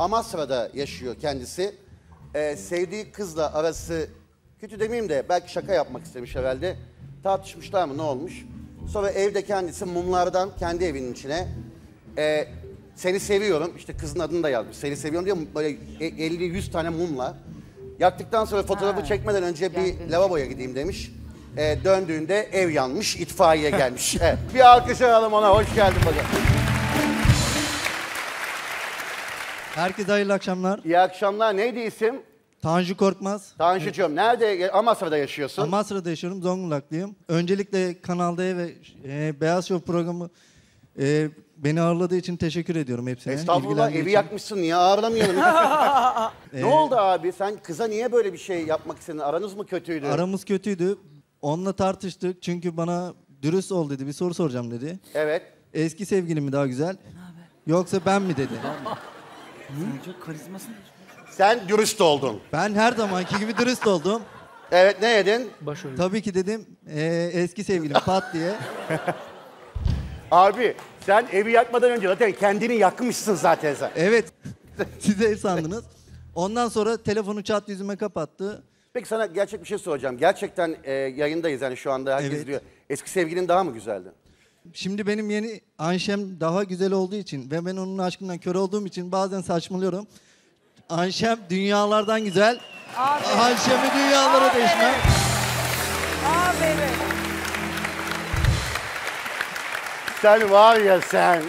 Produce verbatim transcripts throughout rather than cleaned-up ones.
Amasra'da yaşıyor kendisi. Ee, sevdiği kızla arası kötü demeyeyim de belki şaka yapmak istemiş herhalde. Tartışmışlar mı ne olmuş? Sonra evde kendisi mumlardan kendi evinin içine e, seni seviyorum, işte kızın adını da yazmış. Seni seviyorum diye böyle elli yüz tane mumla. Yaktıktan sonra fotoğrafı ha. çekmeden önce bir lavaboya gideyim demiş. E, döndüğünde ev yanmış, itfaiye gelmiş. Evet. Bir alkış alalım ona, hoş geldin bakalım. Herkese hayırlı akşamlar. İyi akşamlar, neydi isim? Tanju Korkmaz. Tanju'cum, evet. Nerede? Amasra'da yaşıyorsun. Amasra'da yaşıyorum, Zonguldaklıyım. Öncelikle Kanal D ve e, Beyaz Show programı e, beni ağırladığı için teşekkür ediyorum hepsine. Estağfurullah, evi için. Yakmışsın, niye ağırlamayalım? Ne oldu abi, sen kıza niye böyle bir şey yapmak istedin? Aranız mı kötüydü? Aramız kötüydü. Onunla tartıştık çünkü bana dürüst ol dedi, bir soru soracağım dedi. Evet. Eski sevgilim mi daha güzel? Yoksa ben mi dedi. Sen çok karizmasın. Sen dürüst oldun. Ben her zamanki gibi dürüst oldum. Evet, ne yedin? Başarılı. Tabii ki dedim e, eski sevgilim pat diye. Abi sen evi yakmadan önce zaten kendini yakmışsın zaten sen. Evet. Siz ev sandınız. Ondan sonra telefonu çat yüzüme kapattı. Peki sana gerçek bir şey soracağım. Gerçekten e, yayındayız yani şu anda herkes Evet. diyor. Eski sevgilin daha mı güzeldi? Şimdi benim yeni Ayşem daha güzel olduğu için ve ben onun aşkından kör olduğum için bazen saçmalıyorum. Ayşem dünyalardan güzel. Aferin. Ayşem'i dünyalara Aferin. değişmem. Aferin. Sen var ya sen.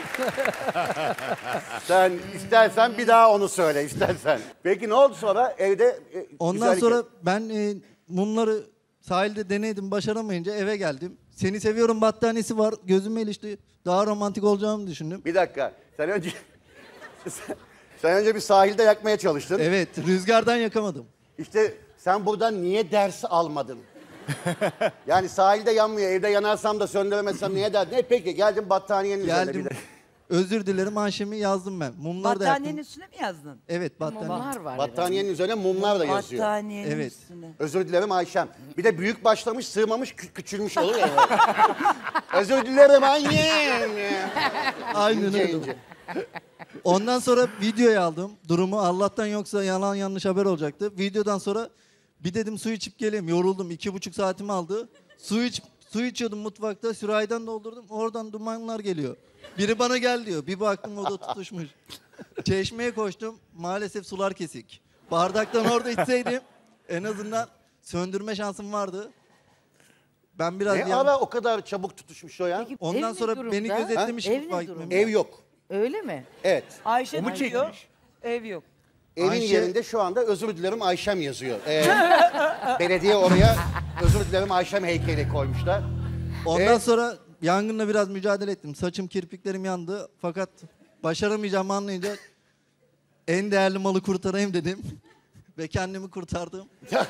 Sen istersen bir daha onu söyle istersen. Peki ne oldu sonra evde? E, Ondan güzellik- sonra ben e, mumları sahilde denedim, başaramayınca eve geldim. Seni seviyorum battaniyesi var, gözüme ilişti. Daha romantik olacağımı düşündüm. Bir dakika. Sen önce sen, sen önce bir sahilde yakmaya çalıştın. Evet, rüzgardan yakamadım. İşte sen buradan niye ders almadın? Yani sahilde yanmıyor, evde yanarsam da söndüremezsem niye ders? Ne peki geldim battaniyenin üzerine Geldim. bir de. Özür dilerim Ayşem'i yazdım ben. Mumları da Battaniyenin yaktım. üstüne mi yazdın? Evet, battaniye. Mumlar var. Battaniyenin üzerine mumlar da yazıyor. Battaniyenin Evet. üstüne. Özür dilerim Ayşem. Bir de büyük başlamış, sığmamış, kü- küçülmüş olur ya. Özür dilerim annem. Aynen İnce öyle. ince. Ondan sonra videoyu aldım. Durumu Allah'tan yoksa yalan yanlış haber olacaktı. Videodan sonra bir dedim su içip geleyim. Yoruldum. İki buçuk saatimi aldı. Su iç, su içiyordum mutfakta. Sürahiden doldurdum. Oradan dumanlar geliyor. Biri bana gel diyor. Bir baktım o da tutuşmuş. Çeşmeye koştum. Maalesef sular kesik. Bardaktan orada içseydim en azından söndürme şansım vardı. Ben biraz Ne yan- ara o kadar çabuk tutuşmuş o ya? Peki, ev Ondan ne sonra durumda? beni gözetlemiş Ha? Ev gibi ne fark durumda? etmemiş. Ev yok. Öyle mi? Evet. Ayşe O mu diyor, çekmiş? ev yok. Evin Ayşe- yerinde şu anda özür dilerim Ayşem yazıyor. Ee, belediye oraya özür dilerim Ayşem heykeli koymuşlar. Ondan Evet. sonra yangınla biraz mücadele ettim. Saçım, kirpiklerim yandı. Fakat başaramayacağımı anlayınca en değerli malı kurtarayım dedim. Ve kendimi kurtardım.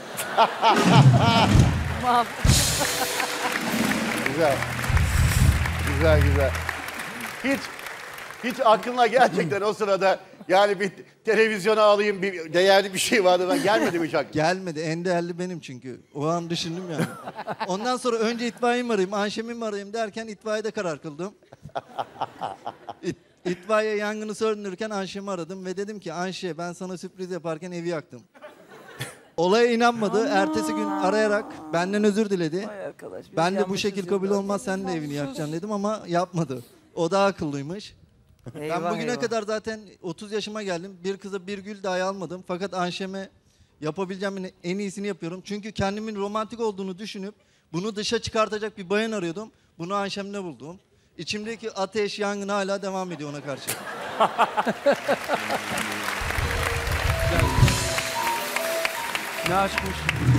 Güzel. Güzel güzel. Hiç hiç aklına gerçekten o sırada yani bir televizyona alayım bir değerli bir şey vardı da gelmedi mi hiç aklına? Gelmedi. En değerli benim çünkü. O an düşündüm yani. Ondan sonra önce itfaiyeyi mi arayayım, Ayşem'i mi arayayım derken itfaiyede karar kıldım. İt, itfaiye yangını söndürürken Ayşem'i aradım ve dedim ki Ayşe ben sana sürpriz yaparken evi yaktım. Olaya inanmadı. Ertesi gün arayarak benden özür diledi. Vay arkadaş. biz Ben de bu yanlışız şekil kabul yıllardır. olmaz sen de evini yakacaksın dedim ama yapmadı. O daha akıllıymış. Eyvah, ben bugüne eyvah. kadar zaten otuz yaşıma geldim. Bir kıza bir gül dahi almadım. Fakat Ayşem'e yapabileceğimin en iyisini yapıyorum. Çünkü kendimin romantik olduğunu düşünüp bunu dışa çıkartacak bir bayan arıyordum. Bunu Ayşem'de buldum. İçimdeki ateş, yangın hala devam ediyor ona karşı. Ne açmış?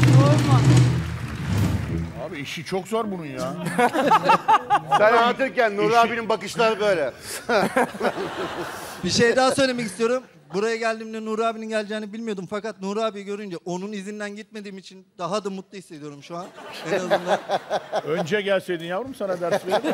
Abi işi çok zor bunun ya. Sen anlatırken Nuri abinin bakışları böyle. Bir şey daha söylemek istiyorum. Buraya geldiğimde Nuri abinin geleceğini bilmiyordum. Fakat Nuri abi görünce onun izinden gitmediğim için daha da mutlu hissediyorum şu an. En azından. Önce gelseydin yavrum sana ders verirdim.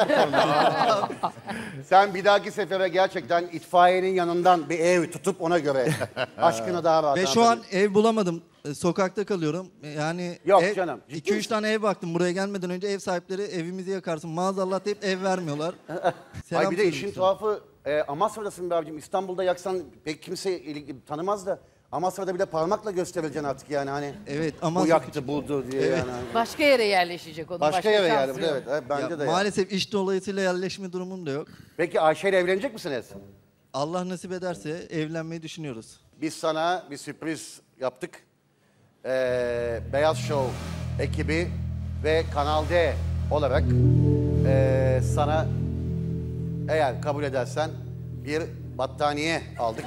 Sen bir dahaki sefere gerçekten itfaiyenin yanından bir ev tutup ona göre aşkını daha rahat Ve şu an anlatabilirsin. ev bulamadım. E, Sokakta kalıyorum. E, Yani Yok ev, canım, ciddi iki üç misin? tane ev baktım buraya gelmeden önce ev sahipleri evimizi yakarsın maazallah deyip ev vermiyorlar. Selam Ay bir de söylemek işin istiyorum. tuhafı Ee, Amasra'dasın be abicim. İstanbul'da yaksan pek kimse ilgi- tanımaz da. Amasra'da bile parmakla gösterileceksin artık yani hani. Evet Bu ama yaktı, buldu diye yani. Başka yere yerleşecek onun. Başka yere şansı yani. yok. Evet, evet, bence ya, de ya. maalesef iş dolayısıyla yerleşme durumum da yok. Peki Ayşe ile evlenecek misiniz? Allah nasip ederse evlenmeyi düşünüyoruz. Biz sana bir sürpriz yaptık. Ee, Beyaz Show ekibi ve Kanal D olarak ee, sana eğer kabul edersen bir battaniye aldık.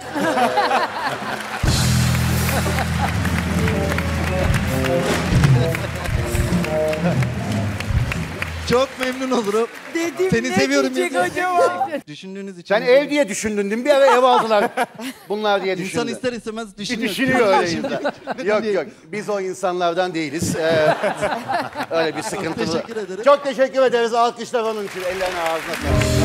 Çok memnun olurum. Dedim, Seni ne seviyorum diyecek ya. acaba? Düşündüğünüz için. Sen ev diye düşündün değil mi? Bir ara ev aldılar bunlar diye düşündün. İnsan ister istemez Bir düşünüyor. düşünüyor öyle insan. Yok yok biz o insanlardan değiliz. Ee, öyle bir sıkıntı. teşekkür ederim. Çok teşekkür ederiz. Alkışlar onun için. Ellerine ağzına sağlık.